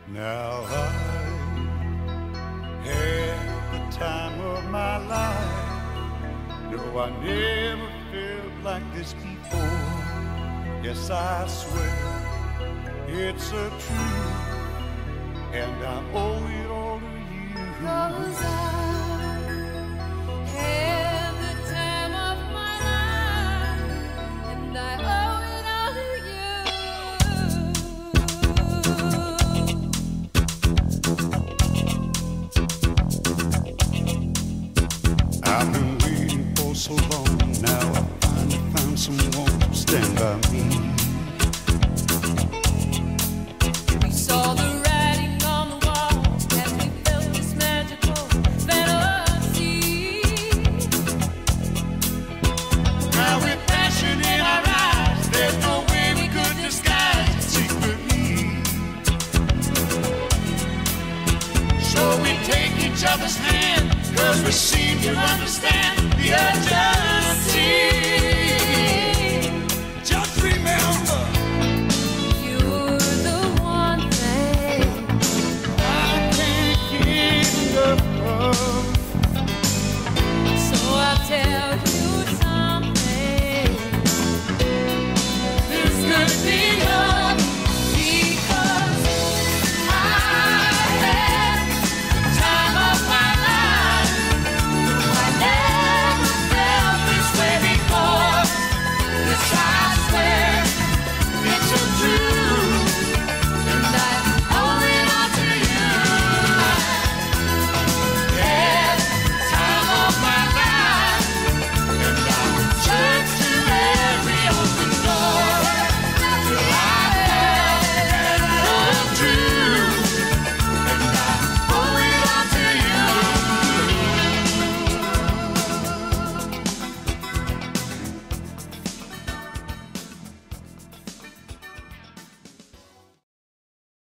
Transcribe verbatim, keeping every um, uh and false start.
Now I had the time of my life. No, I never felt like this before. Yes, I swear it's a truth, and I owe it all to you. 'Cause I had the time of my life, and I owe it all to you. I've been waiting for so long. Now I finally found someone to stand by me. We saw the writing on the wall as we felt this magical fantasy. Now with passion in our eyes, there's no way we could disguise it secretly. So we take each other's hand, 'cause we seem to understand the urgency.